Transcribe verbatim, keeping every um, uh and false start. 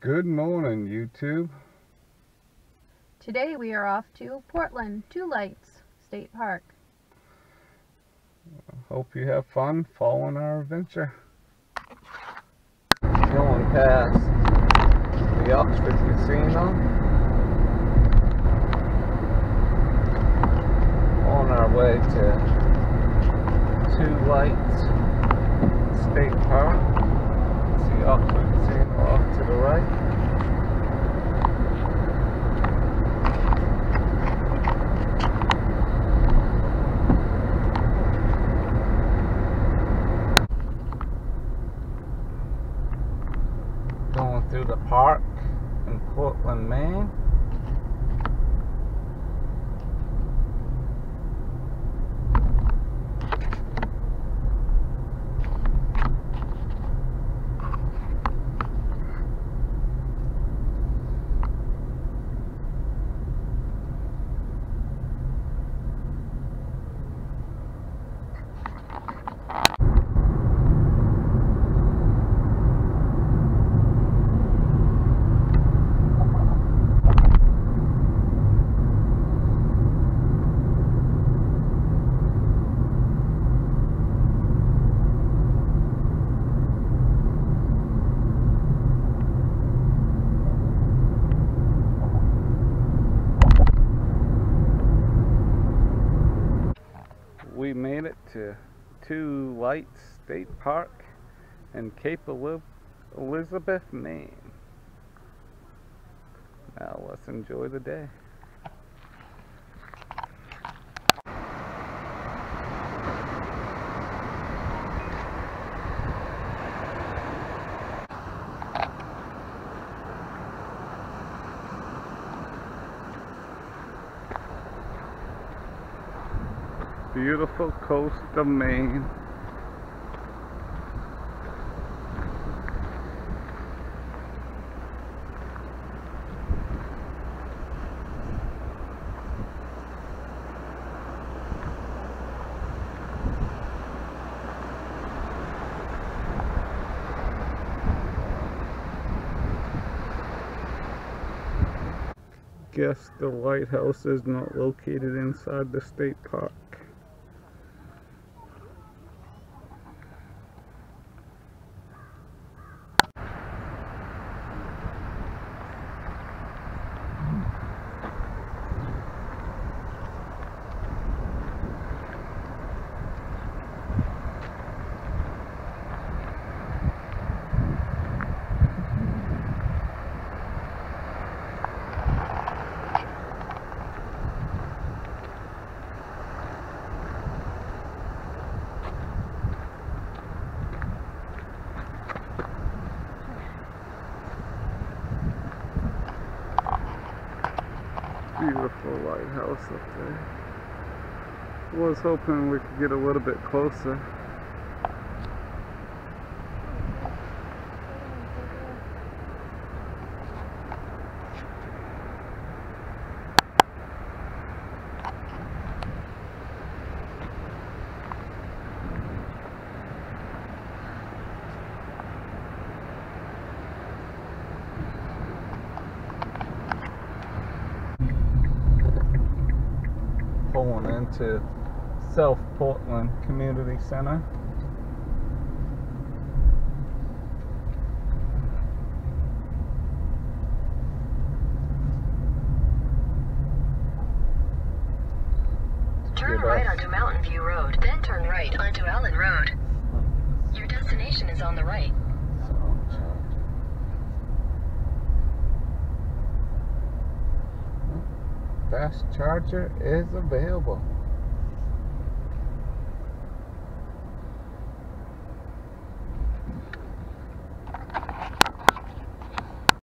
Good morning, YouTube. Today we are off to Portland, Two Lights State Park. Hope you have fun following our adventure. Going past the Oxford Casino. On our way to Two Lights State Park. See Oxford Casino off to the right. Going through the park in Portland, Maine. We made it to Two Lights State Park in Cape Elizabeth, Maine. Now let's enjoy the day. Beautiful coast of Maine. Guess the lighthouse is not located inside the state park. Beautiful lighthouse up there. Was hoping we could get a little bit closer. Pulling into South Portland Community Center. Turn right onto Mountain View Road, then turn right onto Allen Road. Your destination is on the right. Fast charger is available.